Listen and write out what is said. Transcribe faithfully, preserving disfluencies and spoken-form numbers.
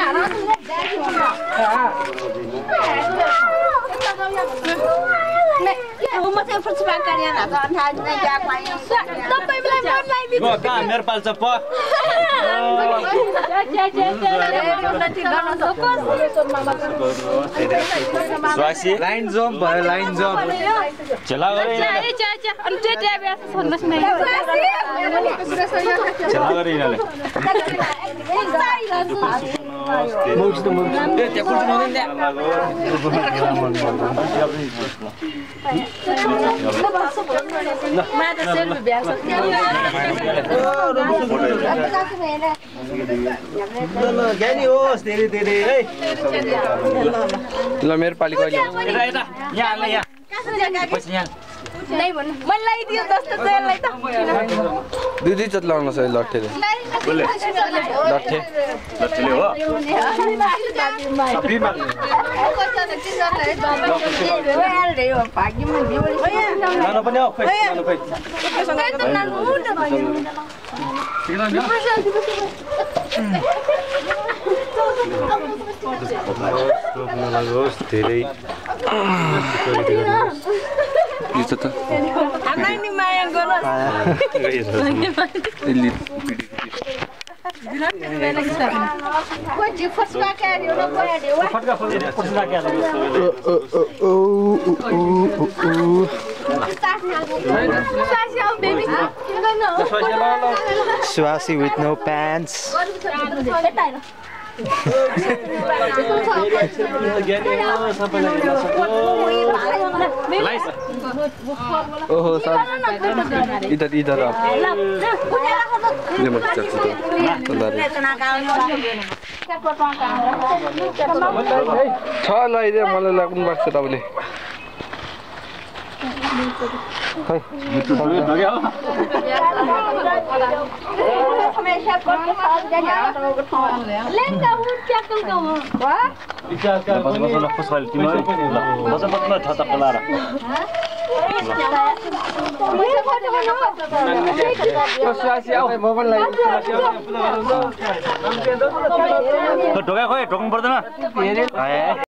मेरो पाल्छ प स्वासी लाइन जम्प भयो लाइन जम्प चला गरे चला गरे यिनीहरूले मुक्स त मुक्स ए त्यहाँ कुर्सी नहुँदैन त्यहाँ मा त सेल्फी भ्याछ ल ल ज्ञानी होस् धेरै धेरै है ल मेरो पाली कहिले यता यता यहाँ हाल्ने यहाँ पछि यहाँ नै भन्नु मैले लगाइदियो जस्तो चाहिँ त दुई दुई चोट लाउनु छ लट्ठेले बोले लट्ठे लट्ठेले हो सबै मार्ने नानो पनि हो खोइ नानो खोइ लागोस् धेरै त हामीलाई नि माया गरोस् कोही फसका क्यारी हो कोही फटका फटका फसका क्यारी ओ सासी आउ बेबी के गर्नु Swasi with no pants. Oh, इधर इधर आप ले मत चल तो छ लगाइदिए मलाई लाग्नु पर्छ तपाईले खै लेंगा हुन ट्याकल गयो विचार कर बस बस नफस खाली तिमी बस बस न छता पलारा स्वासी आउ मोबाइल लाई तो ढोका खोइ ढोक्नु पर्दैन